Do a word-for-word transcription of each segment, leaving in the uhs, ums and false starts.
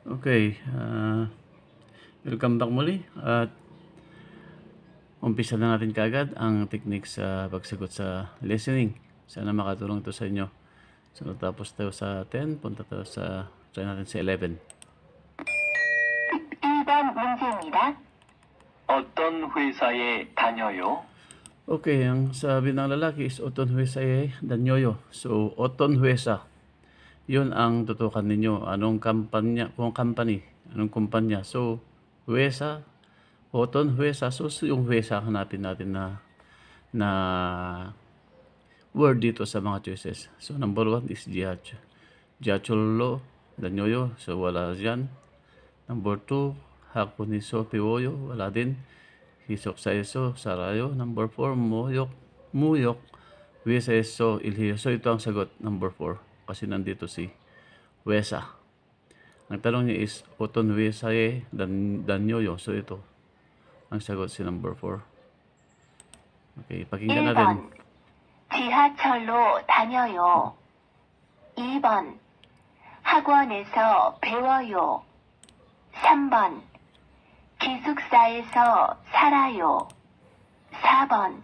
Okay, ah, welcome back muli at umpisa na natin kaagad ang technique sa pagsagot sa listening. Sana makatulong ito sa inyo. So natapos tayo sa ten, punta tayo sa, try natin sa eleven. 일 번 문제입니다. 어떤 회사에 다녀요? Okay, ang sabi ng lalaki is oton huesaye danyoyo. So oton huesa, yun ang tutukan ninyo. Anong kampanya, kung company, anong kumpanya. So huesa, oton huesa. So yung huesa hanapin natin na na word dito sa mga choices. So number one is jiacho. Jiacholo danyoyo. So wala dyan. Number two, hakuniso piwoyo. Wala din. Hisok sa eso, sarayo. Number four, muyok, muyok, wesa eso, ilhiyo. So ito ang sagot, number four. Kasi nandito si wesa. Ang tanong niya is, oton wesaye dan, danyoyo. So ito, ang sagot si number four. Okay, pakinggan natin. 일 번 지하철로 다녀요. 이 번 학원에서 배워요. 삼 번 기숙사에서 살아요. 사 번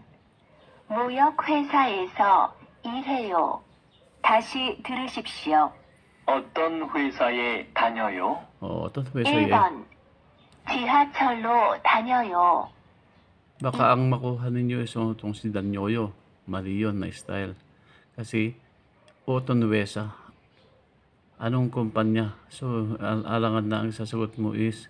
무역회사에서 일해요. 다시 들으십시오. 어떤 회사에 다녀요? 어, 어떤 회사에? 일 번 지하철로 다녀요. Baka ang makuha ninyo is itong si danyoyo. Mali yun na style. Kasi, oton wesa. Anong kumpanya? So, al alangan na ang sasagot mo is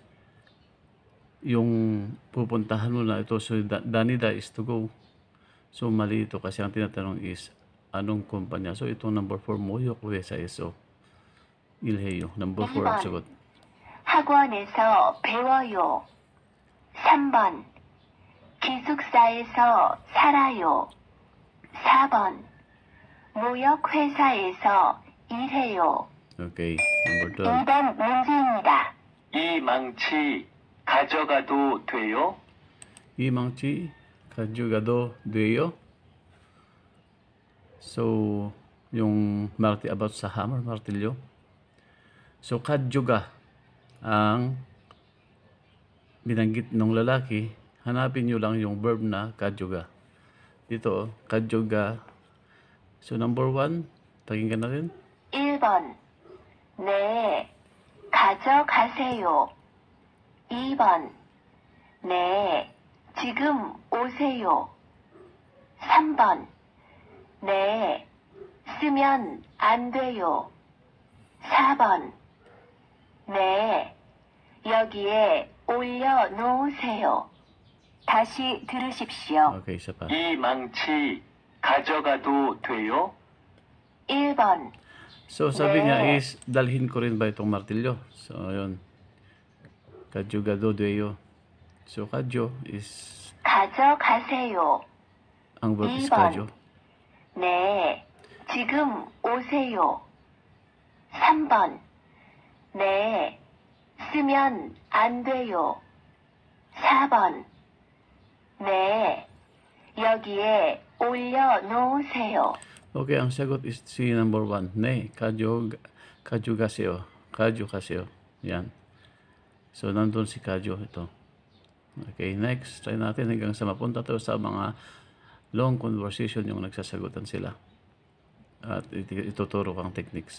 yung pupuntahan mo na ito. So, Danida is to go. So, mali ito kasi ang tinatanong is anong kumpanya. So, itong number four mo, yung wesa eso. Ilheyo. Number four ang sagot. 학원에서 배워요. 삼 번 기숙사에서 살아요. 사 번 무역회사에서 일해요. Okay. Number two. 이 번 문제입니다. 이 망치 가져가도 돼요? Imangchi, kajugado, duyo. So, yung marti about sa hammer, martilyo. So, kadjuga ang binanggit ng lalaki. Hanapin nyo lang yung verb na kadjuga. Dito, kadjuga. So, number one, pakinggan natin. 일 번 네, 가져가세요. 이 번 네, 지금 오세요. 삼 번 네, 쓰면 안 돼요. 사 번 네, 여기에 올려놓으세요. 다시 들으십시오. Okay, isa pa. 이 망치 가져가도 돼요? 일 번 So, sabi 네. niya is, dalhin ko rin ba itong martilyo? So, yun. Kajugado duyo. So, kadyo is, 가져가세요. ang verb is 이 번 kadyo. 네, 지금 오세요. 삼 번 네, 쓰면 안 돼요. 사 번 네, 여기에 올려놓으세요. Okay, ang sagot is si number one. Ne, kadyo, kadyo kaseo. Kadyo kaseo. Yan. So, nandun si kadyo ito. Okay, next. Try natin hanggang sa mapunta tayo sa mga long conversation yung nagsasagutan sila. At ituturo kang techniques.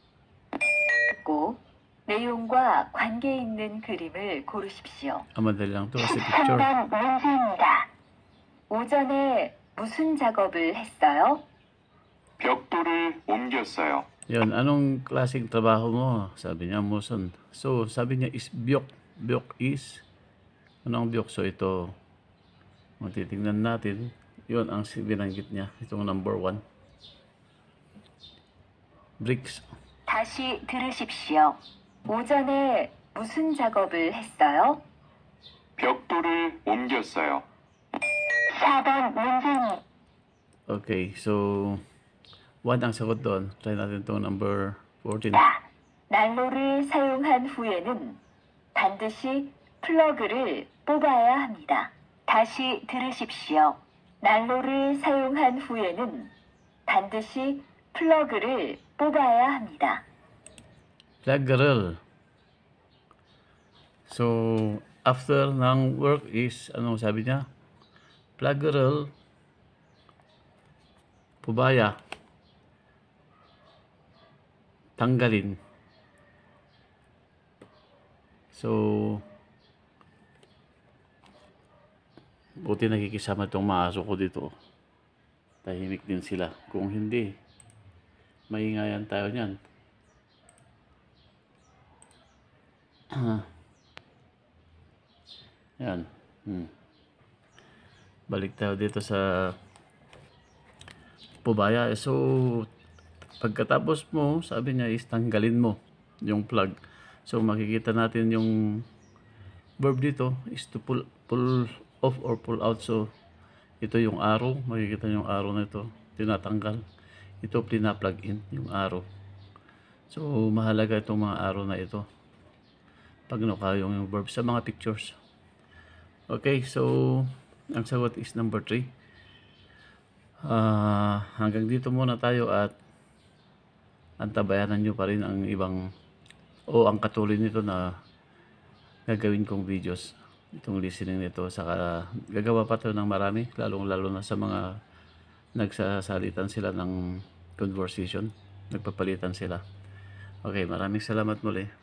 고 내용과 관계 있는 그림을 고르십시오. Ang madali lang to kasi picture. 삼 번 문제입니다. 오전에 무슨 작업을 했어요? 벽돌을 옮겼어요. Yan, anong klaseng trabaho mo? Sabi niya, muson. So, sabi niya is byok. Byok is, ano ang byok? So, ito, kung titignan natin, yun ang binanggit niya. Itong number one. Bricks. 다시 들으십시오. 오전에 무슨 작업을 했어요? 벽돌을 옮겼어요. 사 번 문제입니다. Okay, so, one ang sagot doon. Try natin itong number fourteen. 난로를 사용한 후에는 반드시 플러그를 뽑아야 합니다. 다시 들으십시오. 난로를 사용한 후에는 반드시 플러그를 뽑아야 합니다. Plug girl. So, after ng work is, ano sabi niya? Pluggerel, pubaya, tanggalin. So, buti nakikisama itong mga aso ko dito. Tahimik din sila. Kung hindi, maingayan tayo niyan. Yan. Hmm. Balik tayo dito sa pubaya. So, pagkatapos mo, sabi niya is tanggalin mo yung plug. So, makikita natin yung verb dito is to pull, pull off or pull out. So, ito yung arrow. Makikita yung arrow na ito. Tinatanggal. Ito, pina-plug in yung arrow. So, mahalaga itong mga arrow na ito. Pag nuka yung verb sa mga pictures. Okay, so, ang sagot is number three. Uh, hanggang dito muna tayo at antabayanan nyo pa rin ang ibang o ang katuloy nito na gagawin kong videos, itong listening nito. Saka gagawa pa tayo ng marami, lalong lalo na sa mga nagsasalitan sila ng conversation, nagpapalitan sila. Okay, maraming salamat muli.